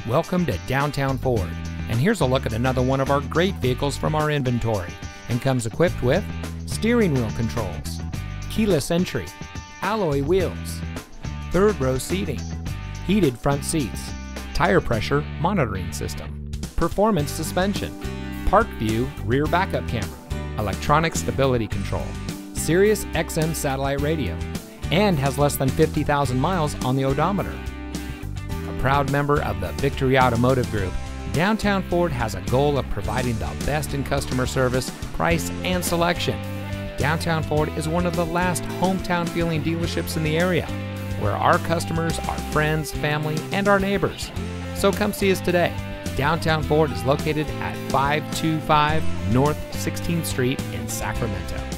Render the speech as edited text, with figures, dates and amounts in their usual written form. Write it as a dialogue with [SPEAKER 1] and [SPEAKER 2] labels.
[SPEAKER 1] Welcome to Downtown Ford, and here's a look at another one of our great vehicles from our inventory, and comes equipped with steering wheel controls, keyless entry, alloy wheels, third row seating, heated front seats, tire pressure monitoring system, performance suspension, park view rear backup camera, electronic stability control, Sirius XM satellite radio, and has less than 50,000 miles on the odometer. A proud member of the Victory Automotive Group, Downtown Ford has a goal of providing the best in customer service, price, and selection. Downtown Ford is one of the last hometown feeling dealerships in the area, where our customers are friends, family, and our neighbors. So come see us today. Downtown Ford is located at 525 North 16th Street in Sacramento.